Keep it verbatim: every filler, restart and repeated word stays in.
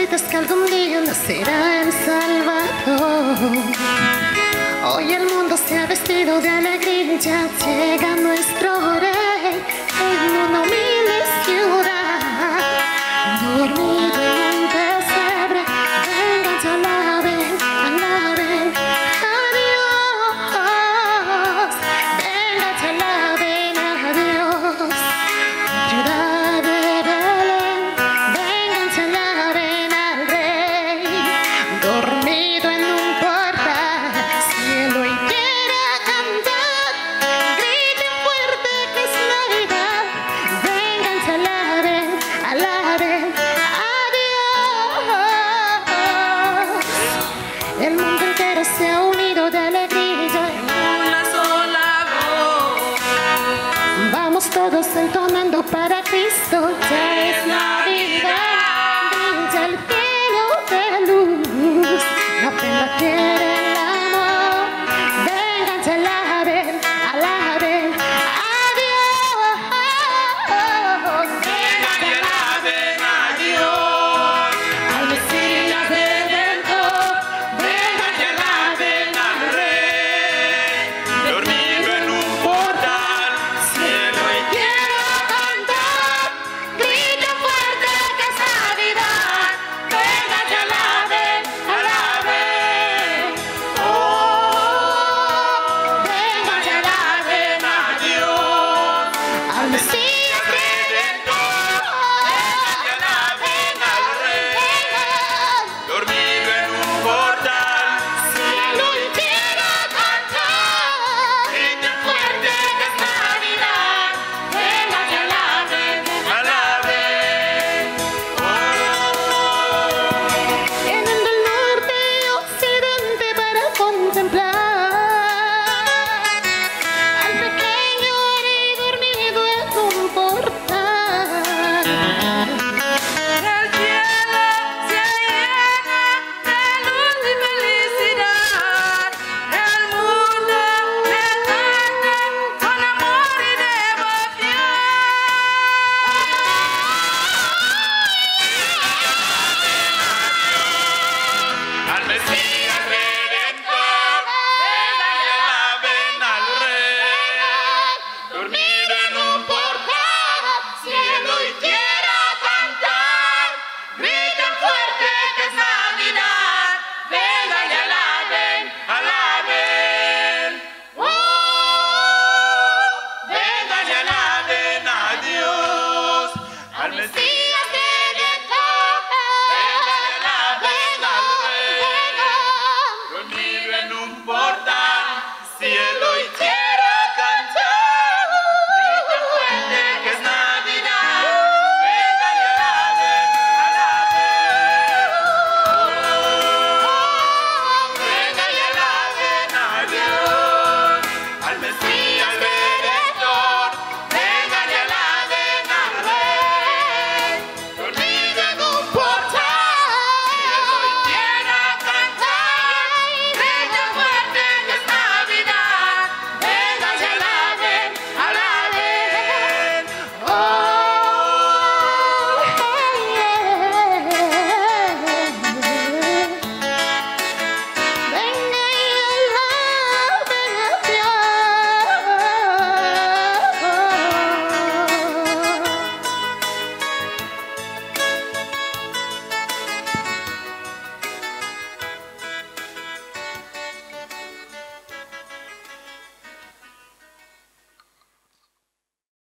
promesas que algún día nacerá El Salvador. Hoy el mundo se ha vestido de alegría, ya llega nuestro rey en una humilde ciudad, dormido en un pesebre. Vengan, ya alaben, alaben a Dios. Vengan, ya alaben a Dios. Ciudad de Belén, vengan, ya alaben al rey, dormido en un portal, cielo y tierra cantar, griten fuerte que es Navidad. Vengan, ya alaben, alaben a Dios. El mundo entero se ha unido de alegría, Una sola voz. vamos todos entonando para Cristo ya.